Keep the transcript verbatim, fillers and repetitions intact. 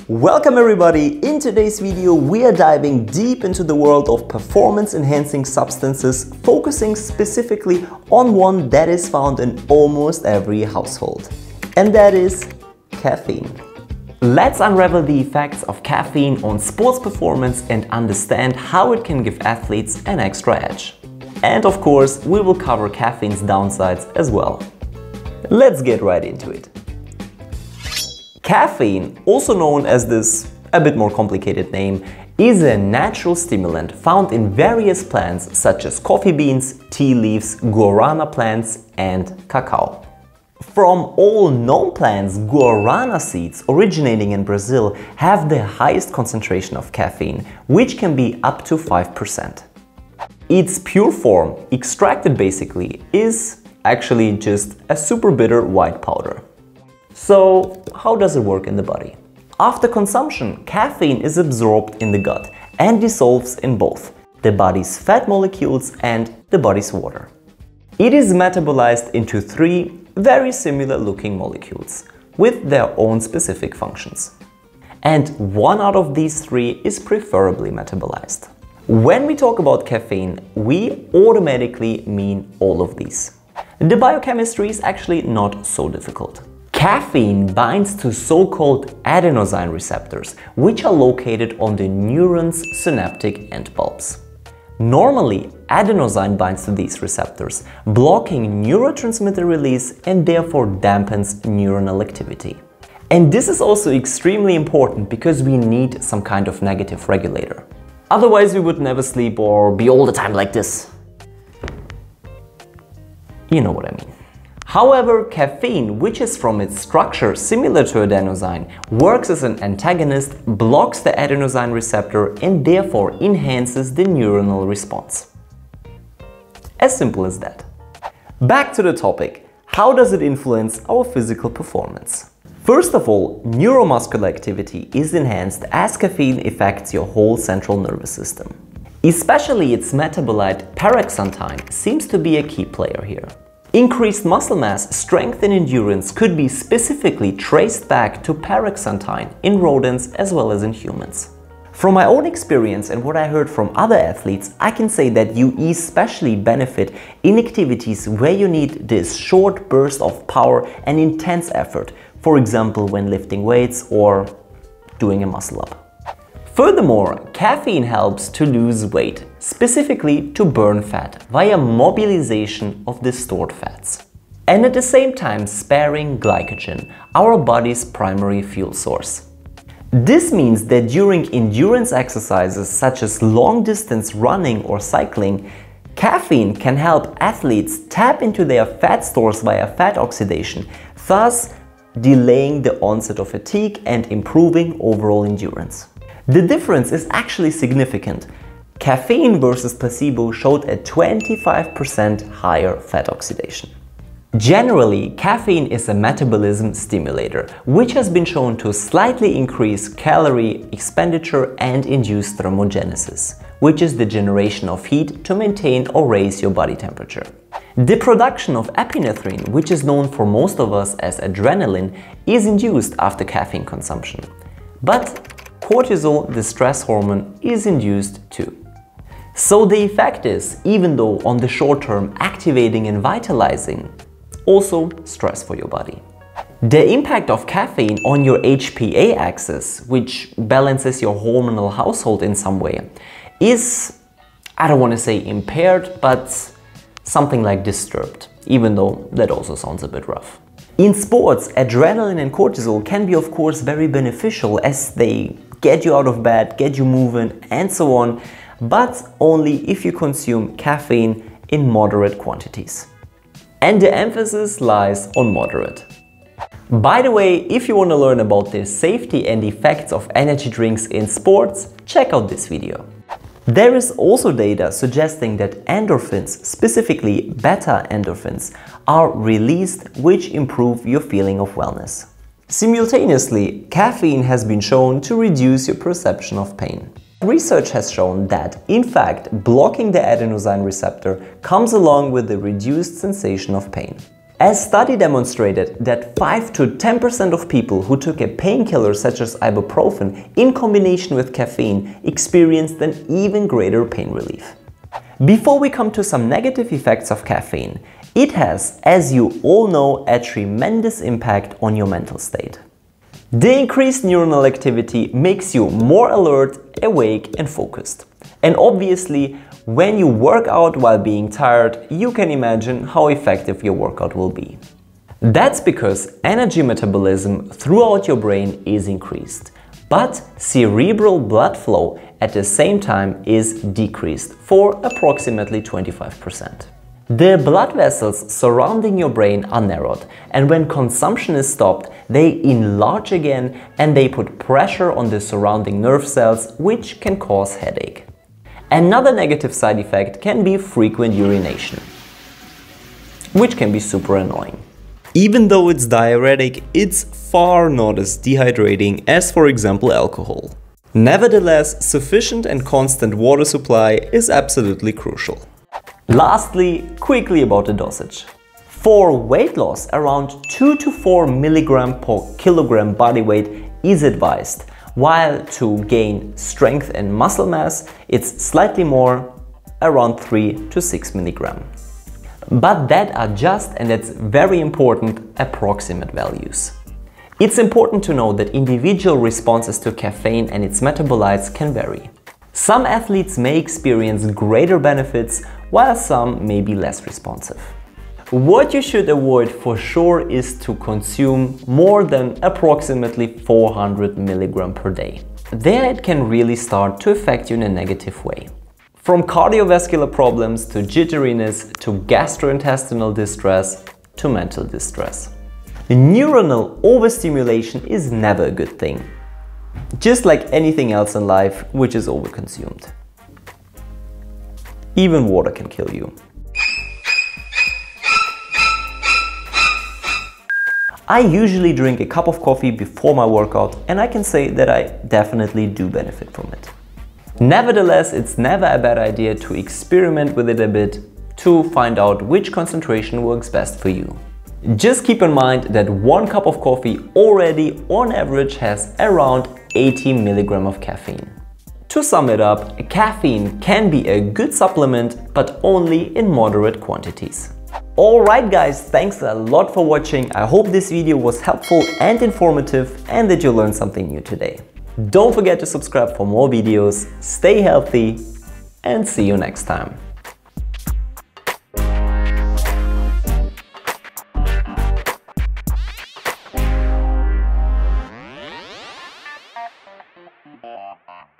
Welcome everybody! In today's video we are diving deep into the world of performance-enhancing substances, focusing specifically on one that is found in almost every household. And that is caffeine. Let's unravel the effects of caffeine on sports performance and understand how it can give athletes an extra edge. And of course, we will cover caffeine's downsides as well. Let's get right into it. Caffeine, also known as this a bit more complicated name, is a natural stimulant found in various plants such as coffee beans, tea leaves, guarana plants, and cacao. From all known plants, guarana seeds originating in Brazil have the highest concentration of caffeine, which can be up to five percent. Its pure form, extracted basically, is actually just a super bitter white powder. So, how does it work in the body? After consumption, caffeine is absorbed in the gut and dissolves in both the body's fat molecules and the body's water. It is metabolized into three very similar looking molecules with their own specific functions. And one out of these three is preferably metabolized. When we talk about caffeine, we automatically mean all of these. The biochemistry is actually not so difficult. Caffeine binds to so-called adenosine receptors, which are located on the neuron's synaptic end bulbs. Normally, adenosine binds to these receptors, blocking neurotransmitter release and therefore dampens neuronal activity. And this is also extremely important because we need some kind of negative regulator. Otherwise, we would never sleep or be all the time like this. You know what I mean. However, caffeine, which is from its structure similar to adenosine, works as an antagonist, blocks the adenosine receptor and therefore enhances the neuronal response. As simple as that. Back to the topic. How does it influence our physical performance? First of all, neuromuscular activity is enhanced as caffeine affects your whole central nervous system. Especially its metabolite paraxanthine seems to be a key player here. Increased muscle mass, strength and endurance could be specifically traced back to paraxanthine in rodents as well as in humans. From my own experience and what I heard from other athletes, I can say that you especially benefit in activities where you need this short burst of power and intense effort, for example when lifting weights or doing a muscle up. Furthermore, caffeine helps to lose weight, specifically to burn fat via mobilization of the stored fats. And at the same time sparing glycogen, our body's primary fuel source. This means that during endurance exercises such as long-distance running or cycling, caffeine can help athletes tap into their fat stores via fat oxidation, thus delaying the onset of fatigue and improving overall endurance. The difference is actually significant. Caffeine versus placebo showed a twenty-five percent higher fat oxidation. Generally, caffeine is a metabolism stimulator, which has been shown to slightly increase calorie expenditure and induce thermogenesis, which is the generation of heat to maintain or raise your body temperature. The production of epinephrine, which is known for most of us as adrenaline, is induced after caffeine consumption. But cortisol, the stress hormone, is induced too. So the effect is, even though on the short term activating and vitalizing, also stress for your body. The impact of caffeine on your H P A axis, which balances your hormonal household in some way, is, I don't want to say impaired, but something like disturbed, even though that also sounds a bit rough. In sports, adrenaline and cortisol can be of course very beneficial as they get you out of bed, get you moving and so on, but only if you consume caffeine in moderate quantities. And the emphasis lies on moderate. By the way, if you want to learn about the safety and effects of energy drinks in sports, check out this video. There is also data suggesting that endorphins, specifically beta endorphins, are released which improve your feeling of wellness. Simultaneously, caffeine has been shown to reduce your perception of pain. Research has shown that, in fact, blocking the adenosine receptor comes along with the reduced sensation of pain. A study demonstrated that five to ten percent of people who took a painkiller such as ibuprofen in combination with caffeine experienced an even greater pain relief. Before we come to some negative effects of caffeine, it has, as you all know, a tremendous impact on your mental state. The increased neuronal activity makes you more alert, awake and focused. And obviously, when you work out while being tired, you can imagine how effective your workout will be. That's because energy metabolism throughout your brain is increased, but cerebral blood flow at the same time is decreased for approximately twenty-five percent. The blood vessels surrounding your brain are narrowed, and when consumption is stopped, they enlarge again and they put pressure on the surrounding nerve cells, which can cause headache. Another negative side effect can be frequent urination, which can be super annoying. Even though it's diuretic, it's far not as dehydrating as, for example, alcohol. Nevertheless, sufficient and constant water supply is absolutely crucial. Lastly, quickly about the dosage. For weight loss, around two to four milligrams per kilogram body weight is advised, while to gain strength and muscle mass, it's slightly more, around three to six milligrams. But that are just, and that's very important, approximate values. It's important to know that individual responses to caffeine and its metabolites can vary. Some athletes may experience greater benefits, while some may be less responsive. What you should avoid for sure is to consume more than approximately four hundred milligrams per day. There it can really start to affect you in a negative way. From cardiovascular problems to jitteriness to gastrointestinal distress to mental distress. Neuronal overstimulation is never a good thing, just like anything else in life which is overconsumed. Even water can kill you. I usually drink a cup of coffee before my workout, and I can say that I definitely do benefit from it. Nevertheless, it's never a bad idea to experiment with it a bit to find out which concentration works best for you. Just keep in mind that one cup of coffee already on average has around eighty milligrams of caffeine. To sum it up, caffeine can be a good supplement, but only in moderate quantities. Alright guys, thanks a lot for watching. I hope this video was helpful and informative and that you learned something new today. Don't forget to subscribe for more videos, stay healthy and see you next time. Yeah.